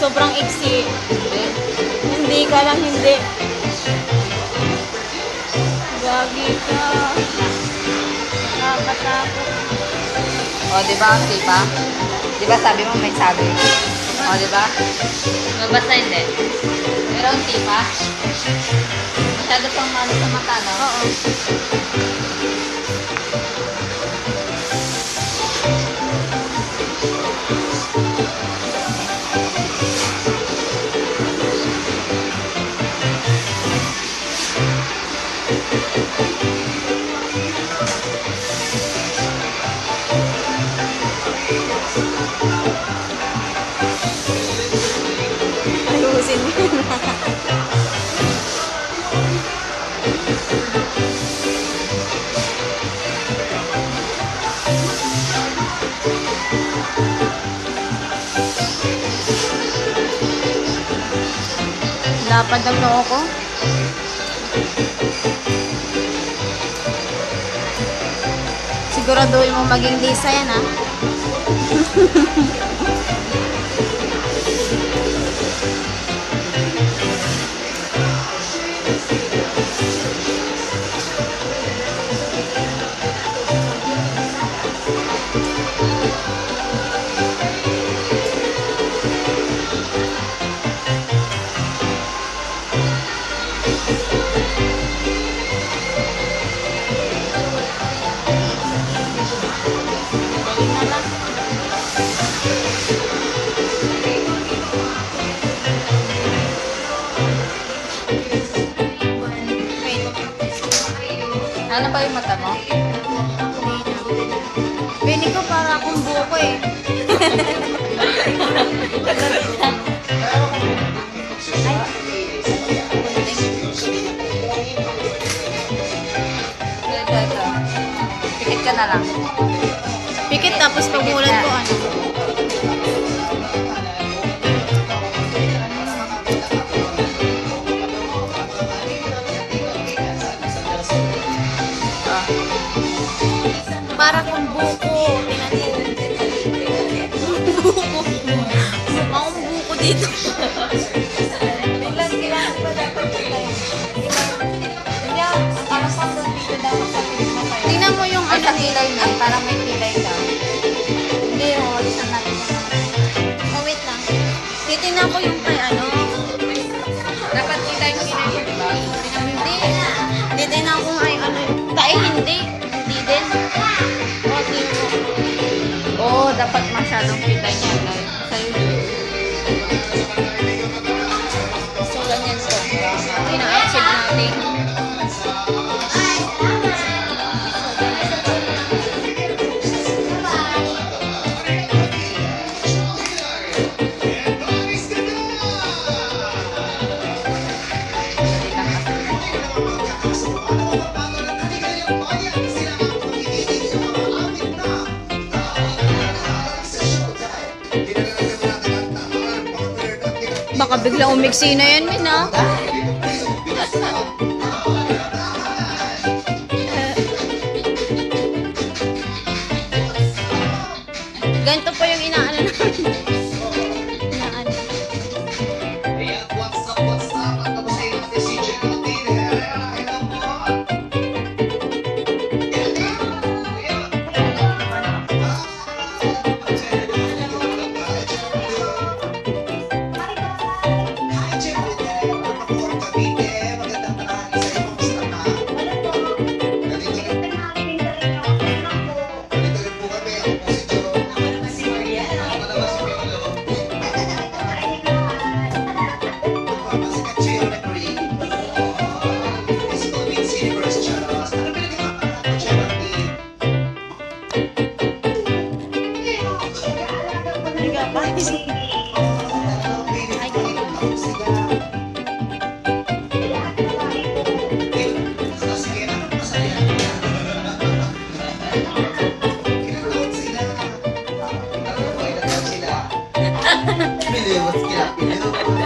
sobrang iksi. Hindi. Hindi ka lang hindi. Gagi ka. Nakakatakot. O, di ba ang tipa? Di ba sabi mo may sabi? O, di ba? Basta hindi. Pero ang tipa, masyado pang malo sa mata, no? Oo. Ayusin mo yun. Lapad ang noo ko. Siguraduhin mo maging lisa yan, ha? Galing na lang. Wait. Ano ba yung mata mo? Bini ko para akong buko eh. Ito. Pikit ka na lang. Pikit tapos pagulan ko ano. Ah. Para kung buko. Buko. Mukha akong buko dito. Ilan ba dapat kita yun? Hindi, ang alasang doon dito dapat sa pilit mo sa'yo. Tingnan mo yung Ay, ano sa kilay niya, parang may kilay ka. Hindi, alisan natin yung Oh, wait lang. Titingnan ko yung kay ano. dapat kita yung kilay mo, di ba? Hindi. Titingnan ko ay ano. Kay hindi. Hindi din. Oh, tingnan ko. Oo, dapat masyadong kilay niya. Dahil sa'yo. So, ganyan to. Ina-achieve natin. Dali lang kasi. Baka biglang umiksi na yan, Min, ha? Ganito po yung inaano namin. Inaano. Mas kinapin.